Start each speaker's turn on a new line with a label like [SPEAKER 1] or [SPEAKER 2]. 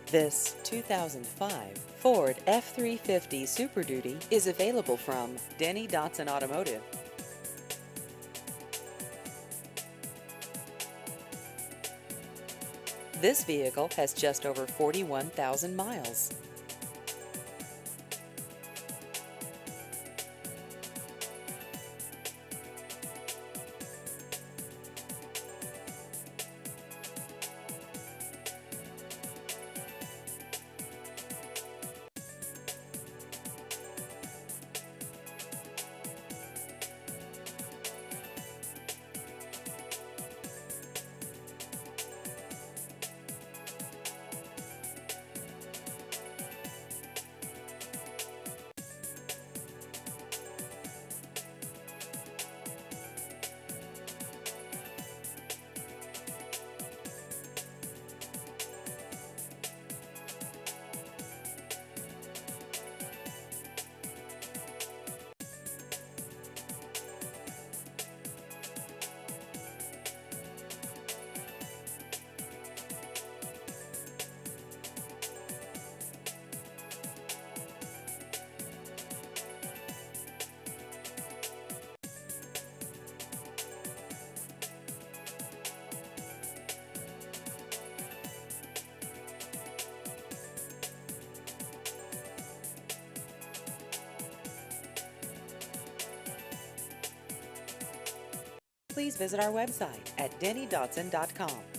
[SPEAKER 1] This 2005 Ford F-350 Super Duty is available from Denny Dotson Automotive. This vehicle has just over 41,000 miles. Please visit our website at dennydotson.com.